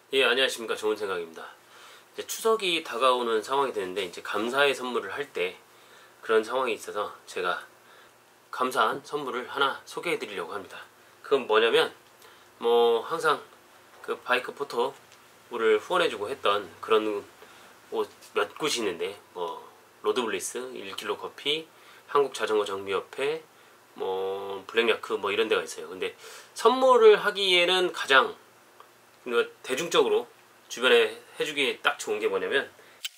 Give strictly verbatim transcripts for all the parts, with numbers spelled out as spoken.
예, 안녕하십니까. 좋은 생각입니다. 이제 추석이 다가오는 상황이 되는데 이제 감사의 선물을 할 때 그런 상황이 있어서 제가 감사한 선물을 하나 소개해 드리려고 합니다. 그건 뭐냐면 뭐 항상 그 바이크 포토를 후원해주고 했던 그런 옷 몇 곳이 있는데 뭐 로드블리스, 일 킬로 커피, 한국자전거정비협회, 뭐 블랙야크 뭐 이런 데가 있어요. 근데 선물을 하기에는 가장 대중적으로 주변에 해주기에 딱 좋은 게 뭐냐면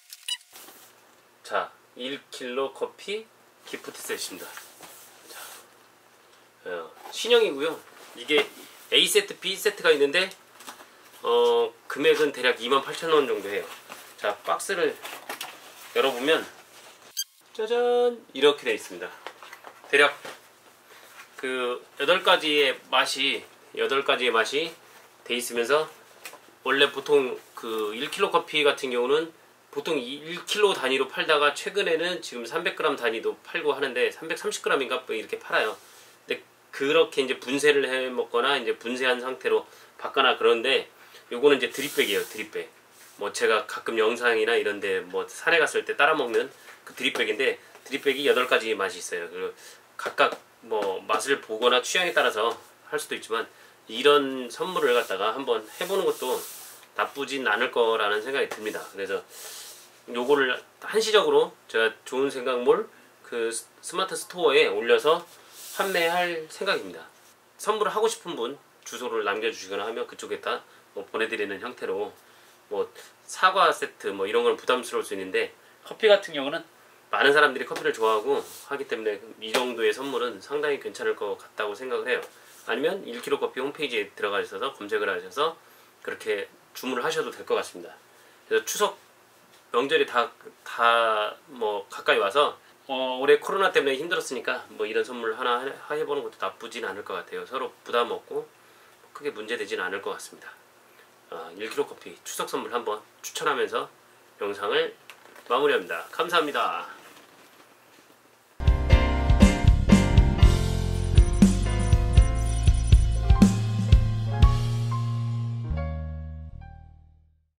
자, 일 킬로 커피 기프트 세트입니다. 자, 어, 신형이고요. 이게 A 세트, B 세트가 있는데 어, 금액은 대략 이만 팔천 원 정도 해요. 자, 박스를 열어보면 짜잔 이렇게 되어 있습니다. 대략 그 여덟 가지의 맛이 여덟 가지의 맛이 돼 있으면서 원래 보통 그 일 킬로 커피 같은 경우는 보통 일 킬로 단위로 팔다가 최근에는 지금 삼백 그램 단위도 팔고 하는데 삼백삼십 그램인가 이렇게 팔아요. 근데 그렇게 이제 분쇄를 해 먹거나 이제 분쇄한 상태로 받거나 그런데 요거는 이제 드립백이에요. 드립백. 뭐 제가 가끔 영상이나 이런데 뭐 산에 갔을 때 따라 먹는 그 드립백인데 드립백이 여덟 가지 맛이 있어요. 그리고 각각 뭐 맛을 보거나 취향에 따라서 할 수도 있지만 이런 선물을 갖다가 한번 해보는 것도 나쁘진 않을 거라는 생각이 듭니다. 그래서 요거를 한시적으로 제가 좋은 생각몰 그 스마트 스토어에 올려서 판매할 생각입니다. 선물을 하고 싶은 분 주소를 남겨주시거나 하면 그쪽에다 뭐 보내드리는 형태로 뭐 사과 세트 뭐 이런 건 부담스러울 수 있는데 커피 같은 경우는 많은 사람들이 커피를 좋아하고 하기 때문에 이 정도의 선물은 상당히 괜찮을 것 같다고 생각을 해요. 아니면 일 킬로 커피 홈페이지에 들어가 있어서 검색을 하셔서 그렇게 주문을 하셔도 될 것 같습니다. 그래서 추석 명절이 다 다 뭐 가까이 와서 어, 올해 코로나 때문에 힘들었으니까 뭐 이런 선물 하나 해보는 것도 나쁘진 않을 것 같아요. 서로 부담 없고 크게 문제되진 않을 것 같습니다. 어, 일 킬로 커피 추석 선물 한번 추천하면서 영상을 마무리합니다. 감사합니다.